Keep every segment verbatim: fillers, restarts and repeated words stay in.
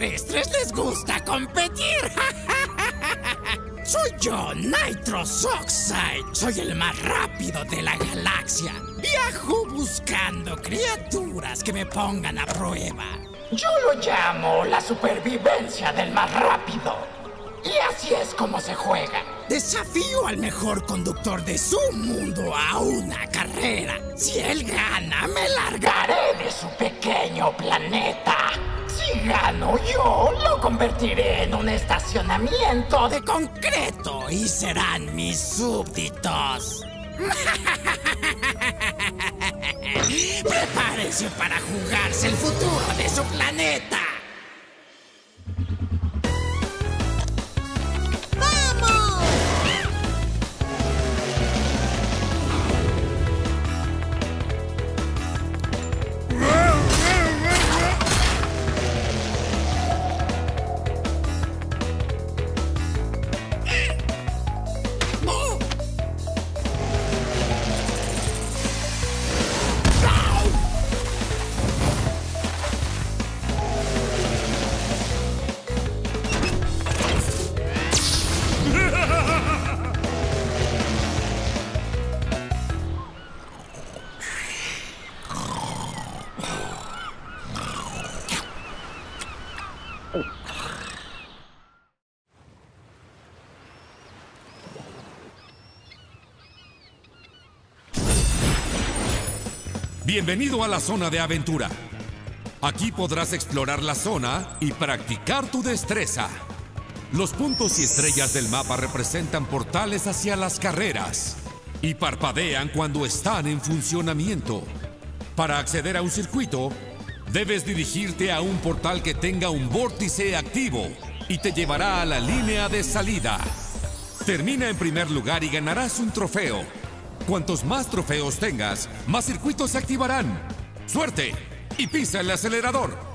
extraterrestres les gusta competir. Soy yo, Nitrous Oxide. Soy el más rápido de la galaxia. Viajo buscando criaturas que me pongan a prueba. Yo lo llamo la supervivencia del más rápido. Y así es como se juega. Desafío al mejor conductor de su mundo a una carrera. Si él gana, me largaré de su pequeño planeta. Si gano yo, lo convertiré en un estacionamiento de concreto y serán mis súbditos. Prepárense para jugarse el futuro de su planeta. Bienvenido a la zona de aventura. Aquí podrás explorar la zona y practicar tu destreza. Los puntos y estrellas del mapa representan portales hacia las carreras y parpadean cuando están en funcionamiento. Para acceder a un circuito, debes dirigirte a un portal que tenga un vórtice activo y te llevará a la línea de salida. Termina en primer lugar y ganarás un trofeo. Cuantos más trofeos tengas, más circuitos se activarán. ¡Suerte! Y pisa el acelerador.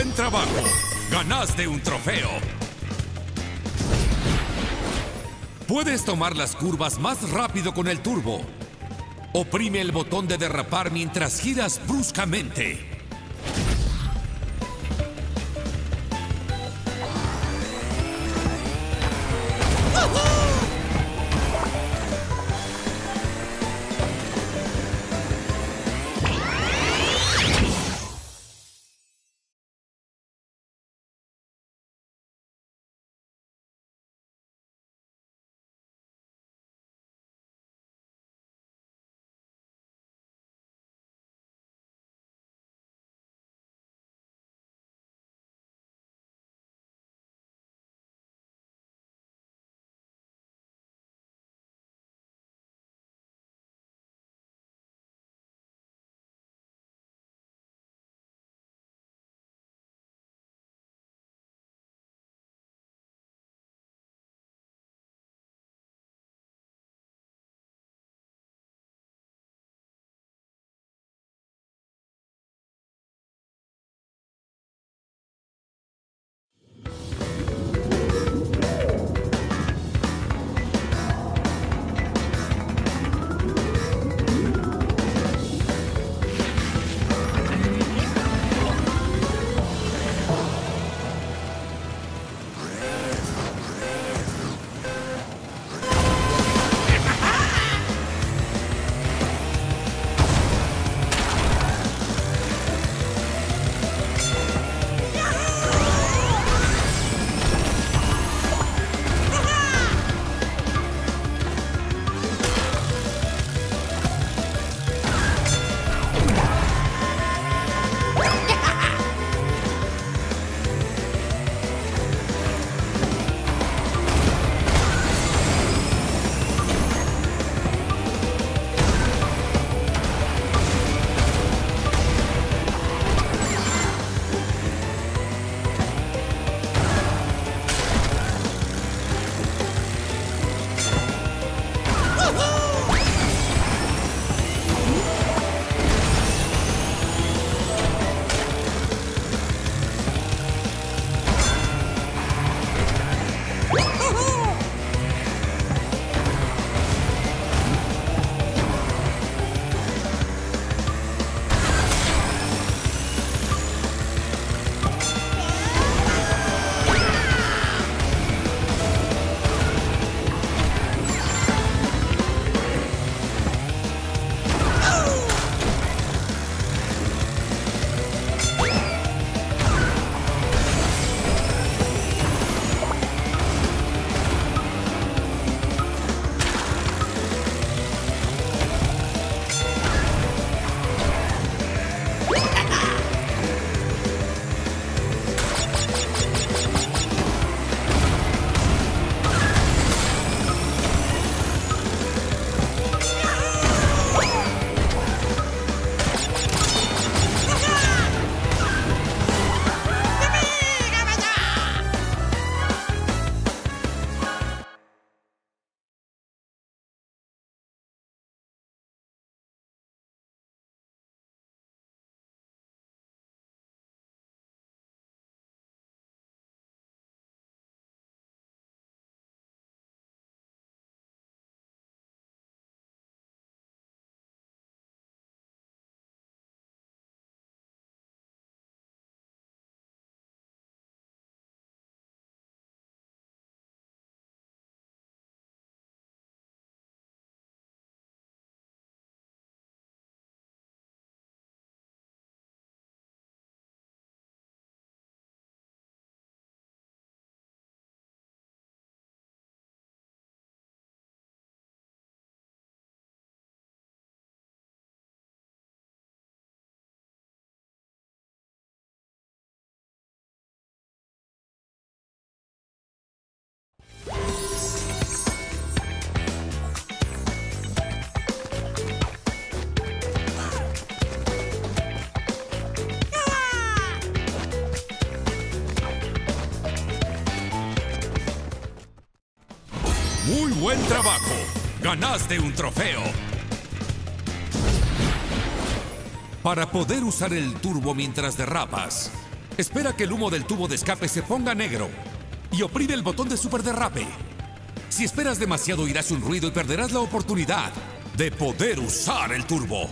buen trabajo. Ganaste un trofeo. Puedes tomar las curvas más rápido con el turbo. Oprime el botón de derrapar mientras giras bruscamente. Muy buen trabajo. Ganaste un trofeo. Para poder usar el turbo mientras derrapas, Espera que el humo del tubo de escape se ponga negro y oprime el botón de superderrape. Si esperas demasiado, oirás un ruido y perderás la oportunidad de poder usar el turbo.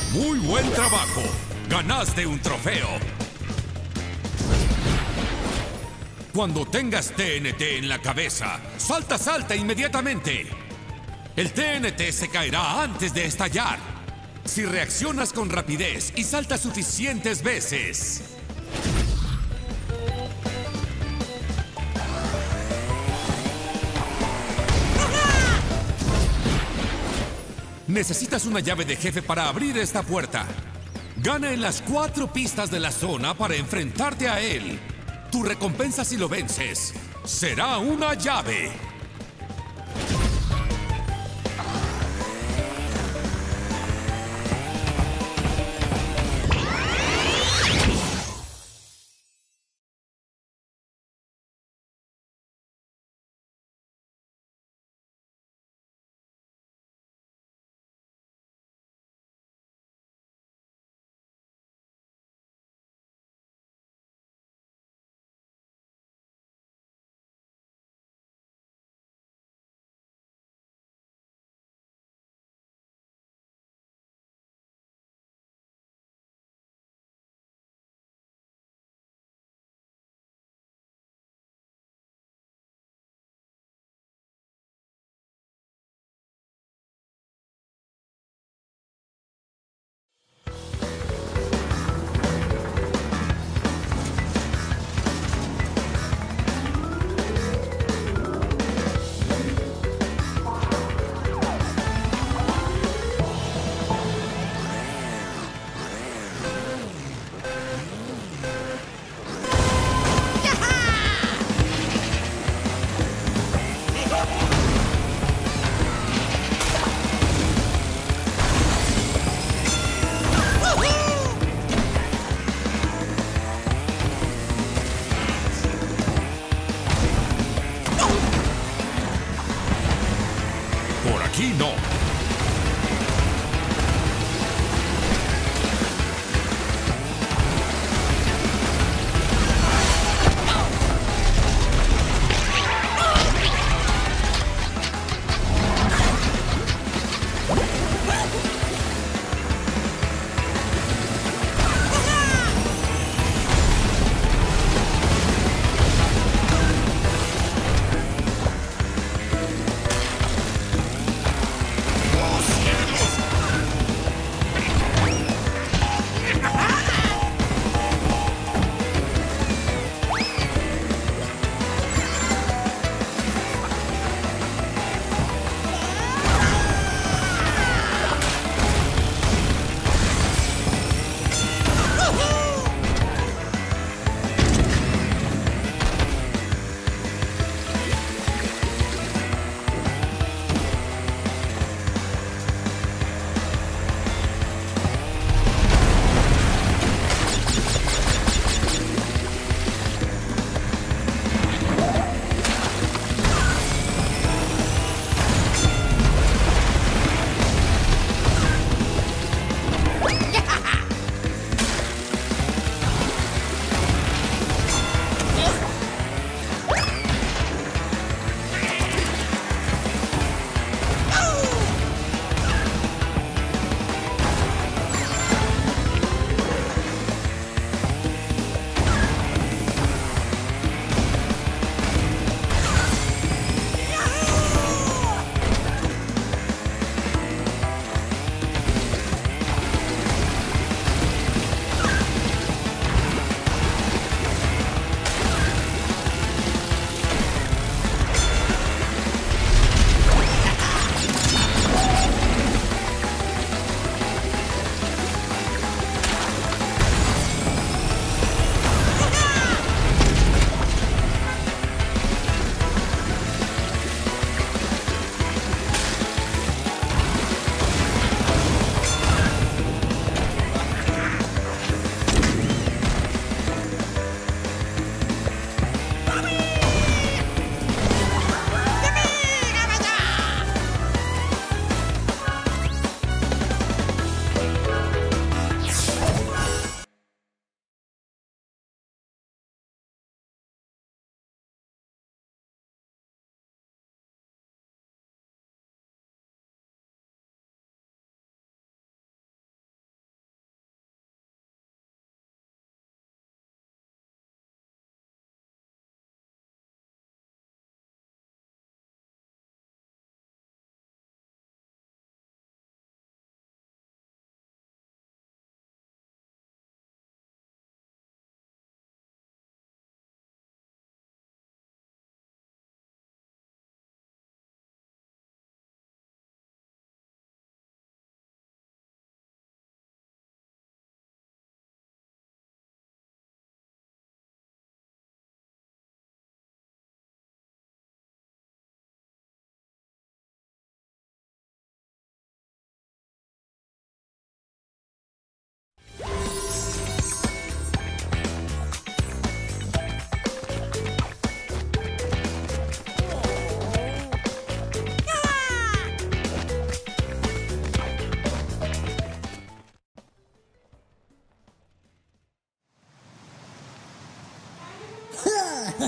Muy buen trabajo. Ganaste un trofeo. Cuando tengas T N T en la cabeza, salta, salta inmediatamente. El T N T se caerá antes de estallar. Si reaccionas con rapidez y saltas suficientes veces. Necesitas una llave de jefe para abrir esta puerta. Gana en las cuatro pistas de la zona para enfrentarte a él. Tu recompensa si lo vences será una llave.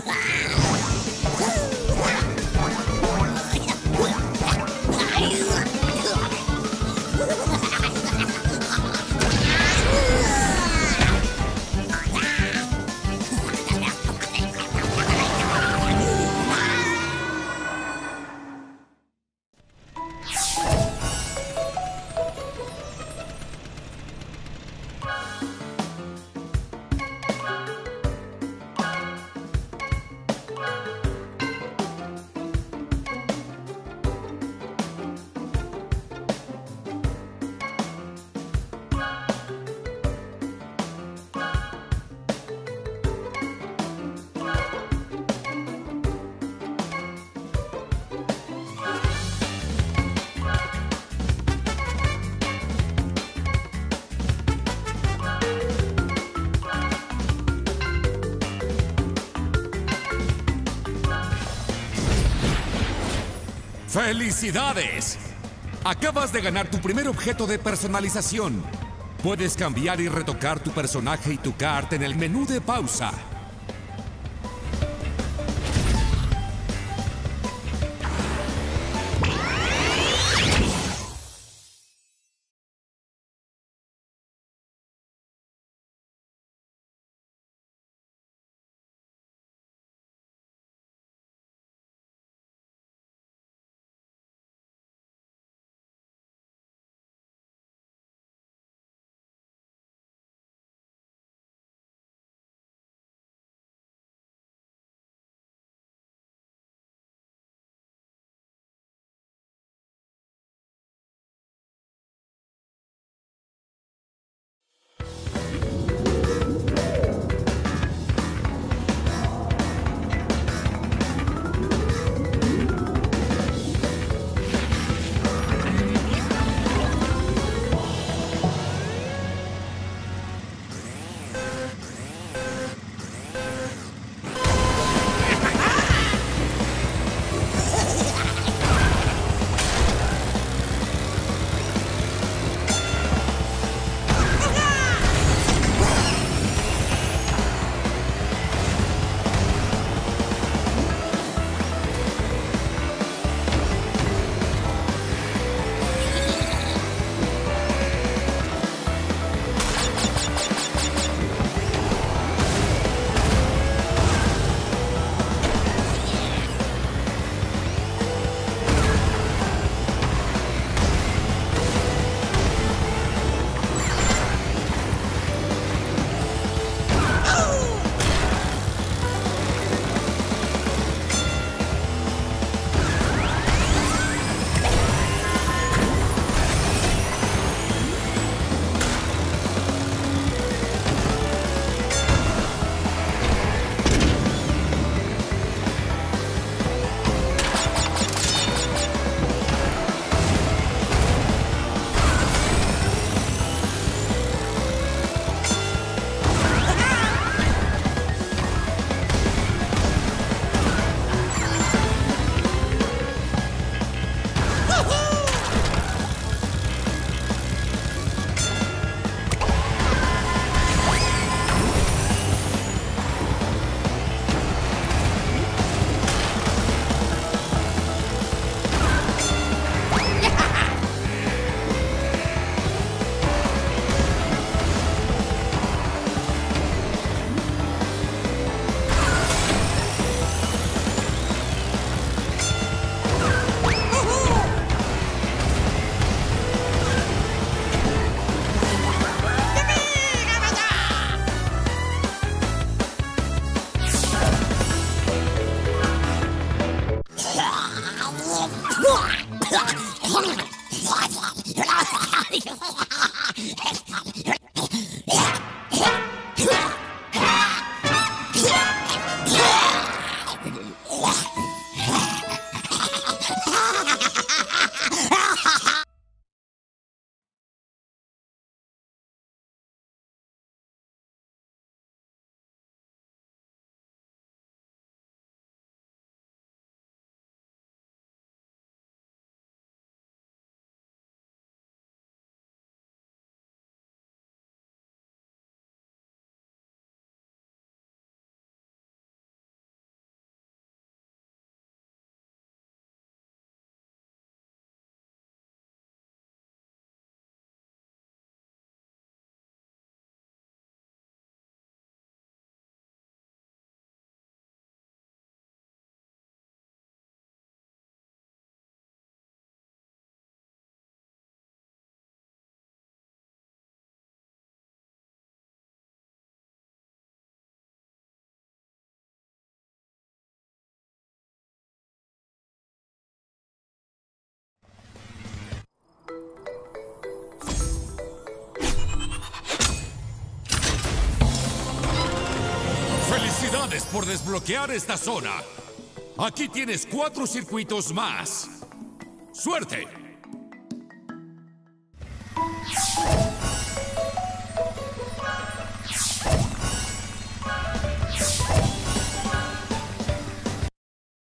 ¡Felicidades! Acabas de ganar tu primer objeto de personalización. Puedes cambiar y retocar tu personaje y tu carta en el menú de pausa. ¡Felicidades por desbloquear esta zona! Aquí tienes cuatro circuitos más. ¡Suerte!